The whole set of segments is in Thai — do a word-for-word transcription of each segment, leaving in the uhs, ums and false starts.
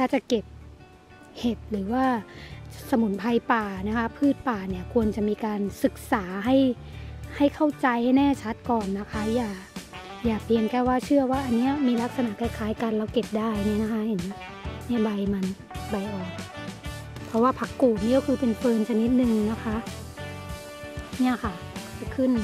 ถ้าจะเก็บเห็ดหรือว่าสมุนไพรป่านะคะพืชป่าเนี่ยควรจะมีการศึกษาให้ให้เข้าใจให้แน่ชัดก่อนนะคะอย่าอย่าเพียงแค่ว่าเชื่อว่าอันนี้มีลักษณะคล้ายๆกันเราเก็บได้เนี่ยนะคะเห็นไหมเนี่ยใบมันใบออกเพราะว่าผักกูดนี่ก็คือเป็นเฟิร์นชนิดหนึ่งนะคะเนี่ยค่ะจะขึ้น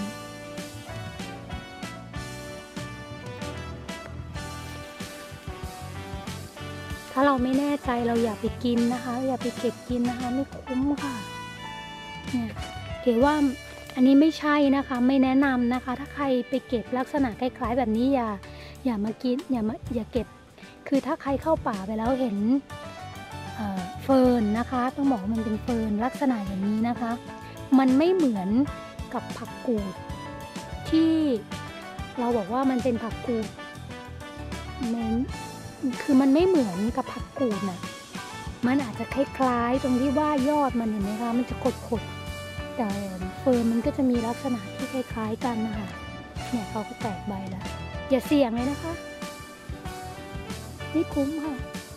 ถ้าเราไม่แน่ใจเราอย่าไปกินนะคะอย่าไปเก็บกินนะคะไม่คุ้มค่ะเนี่ยเก๋ว่าอันนี้ไม่ใช่นะคะไม่แนะนำนะคะถ้าใครไปเก็บลักษณะคล้ายๆแบบนี้อย่าอย่ามากินอย่ามาอย่าเก็บคือถ้าใครเข้าป่าไปแล้วเห็นเอ่อเฟิร์นนะคะต้องบอกว่ามันเป็นเฟิร์นลักษณะอย่างนี้นะคะมันไม่เหมือนกับผักกูดที่เราบอกว่ามันเป็นผักกูดมันคือมันไม่เหมือนกับผักกูดนะมันอาจจะคล้ายๆตรงที่ว่ายอดมันเห็นไหมคะมันจะขดๆแต่เฟิร์นมันก็จะมีลักษณะที่คล้ายๆกันนะคะเนี่ยเขาก็แตกใบแล้วอย่าเสี่ยงเลยนะคะไม่คุ้มค่ะ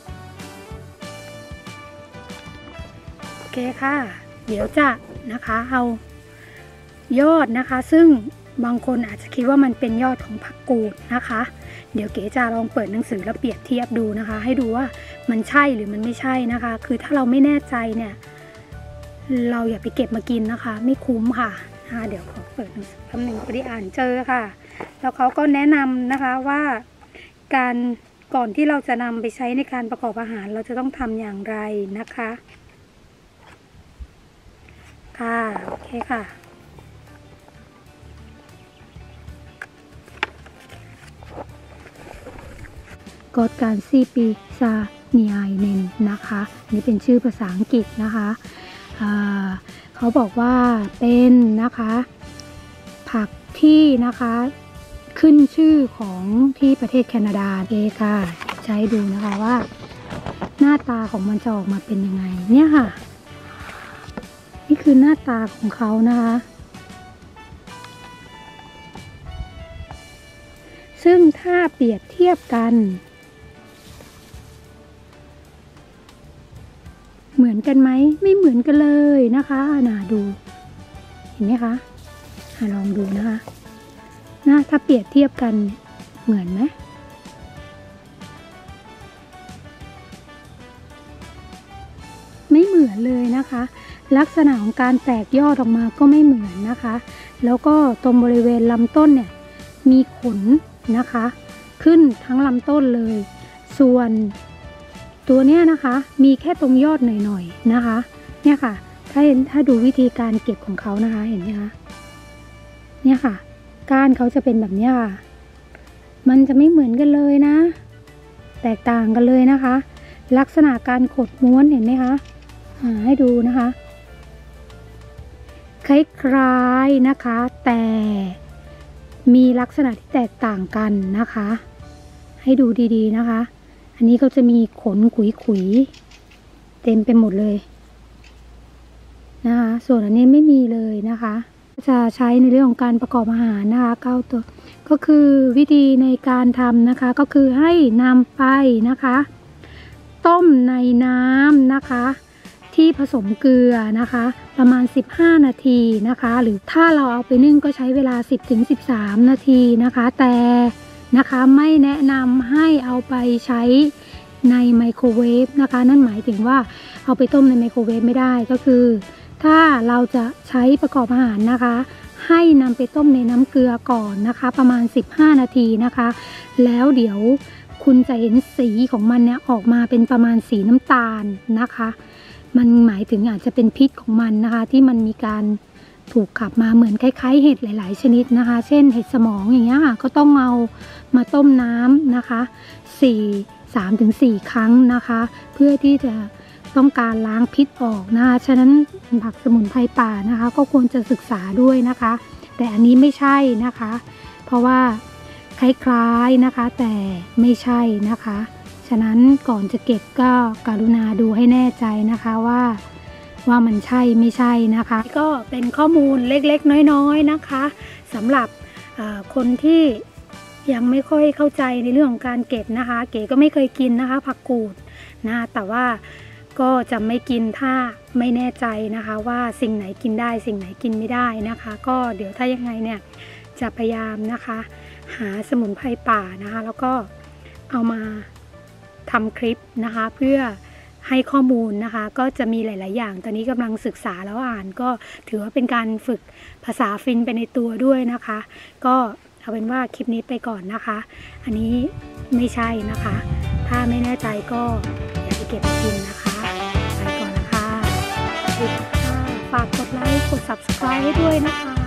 โอเคค่ะเดี๋ยวจะนะคะเอายอดนะคะซึ่งบางคนอาจจะคิดว่ามันเป็นยอดของผักกูดนะคะเดี๋ยวเก๋จะลองเปิดหนังสือแล้วเปรียบเทียบดูนะคะให้ดูว่ามันใช่หรือมันไม่ใช่นะคะคือถ้าเราไม่แน่ใจเนี่ยเราอย่าไปเก็บมากินนะคะไม่คุ้มค่ะนะคะเดี๋ยวขอเปิดหนังสือคำหนึ่งพอดีอ่านเจอค่ะแล้วเขาก็แนะนำนะคะว่าการก่อนที่เราจะนำไปใช้ในการประกอบอาหารเราจะต้องทำอย่างไรนะคะค่ะโอเคค่ะกอดการซีปีซาเนียเนนนะคะนี่เป็นชื่อภาษาอังกฤษนะคะเขาบอกว่าเป็นนะคะผักที่นะคะขึ้นชื่อของที่ประเทศแคนาดาเองค่ะใช้ดูนะคะว่าหน้าตาของมันจะออกมาเป็นยังไงเนี่ยค่ะนี่คือหน้าตาของเขานะคะซึ่งถ้าเปรียบเทียบกันเหมือนกันไหมไม่เหมือนกันเลยนะคะน่าดูเห็นไหมคะลองดูนะคะนะถ้าเปรียบเทียบกันเหมือนไหมไม่เหมือนเลยนะคะลักษณะของการแตกยอดออกมาก็ไม่เหมือนนะคะแล้วก็ตรงบริเวณลำต้นเนี่ยมีขนนะคะขึ้นทั้งลำต้นเลยส่วนตัวเนี้ยนะคะมีแค่ตรงยอดหน่อยๆนะคะเนี่ยค่ะถ้าถ้าดูวิธีการเก็บของเขานะคะเห็นไหมคะเนี่ยค่ะก้านเขาจะเป็นแบบนี้ค่ะมันจะไม่เหมือนกันเลยนะแตกต่างกันเลยนะคะลักษณะการขดม้วนเห็นไหมคะให้ดูนะคะคล้ายๆนะคะแต่มีลักษณะที่แตกต่างกันนะคะให้ดูดีๆนะคะอันนี้เขาจะมีขนขุยๆเต็มไปหมดเลยนะคะส่วนอันนี้ไม่มีเลยนะคะจะใช้ในเรื่องของการประกอบอาหารนะคะเก้าตัวก็คือวิธีในการทำนะคะก็คือให้นำไปนะคะต้มในน้ำนะคะที่ผสมเกลือนะคะประมาณสิบห้านาทีนะคะหรือถ้าเราเอาไปนึ่งก็ใช้เวลา สิบถึงสิบสาม นาทีนะคะแต่นะคะไม่แนะนำให้เอาไปใช้ในไมโครเวฟนะคะนั่นหมายถึงว่าเอาไปต้มในไมโครเวฟไม่ได้ก็คือถ้าเราจะใช้ประกอบอาหารนะคะให้นำไปต้มในน้ำเกลือก่อนนะคะประมาณสิบห้านาทีนะคะแล้วเดี๋ยวคุณจะเห็นสีของมันเนี่ยออกมาเป็นประมาณสีน้ำตาลนะคะมันหมายถึงอาจจะเป็นพิษของมันนะคะที่มันมีการถูกขับมาเหมือนคล้ายๆเห็ดหลายๆชนิดนะคะเช่นเห็ดสมองอย่างเงี้ยค่ะก็ต้องเอามาต้มน้ำนะคะสี่สามถึงสี่ครั้งนะคะเพื่อที่จะต้องการล้างพิษออกนะคะฉะนั้นผักสมุนไพรป่านะคะก็ควรจะศึกษาด้วยนะคะแต่อันนี้ไม่ใช่นะคะเพราะว่าคล้ายๆนะคะแต่ไม่ใช่นะคะฉะนั้นก่อนจะเก็บก็กรุณาดูให้แน่ใจนะคะว่าว่ามันใช่ไม่ใช่นะคะก็เป็นข้อมูลเล็กๆน้อยๆนะคะสำหรับคนที่ยังไม่ค่อยเข้าใจในเรื่องของการเก็บนะคะเก๋ก็ไม่เคยกินนะคะผักกูดนะแต่ว่าก็จะไม่กินถ้าไม่แน่ใจนะคะว่าสิ่งไหนกินได้สิ่งไหนกินไม่ได้นะคะก็เดี๋ยวถ้ายังไงเนี่ยจะพยายามนะคะหาสมุนไพรป่านะคะแล้วก็เอามาทำคลิปนะคะเพื่อให้ข้อมูลนะคะก็จะมีหลายๆอย่างตอนนี้กำลังศึกษาแล้วอ่านก็ถือว่าเป็นการฝึกภาษาฟินไปในตัวด้วยนะคะก็เอาเป็นว่าคลิปนี้ไปก่อนนะคะอันนี้ไม่ใช่นะคะถ้าไม่แน่ใจก็อย่าไปเก็บกินนะคะไปก่อนนะคะฝากกดไลค์กด ซับสไครบ์ ให้ด้วยนะคะ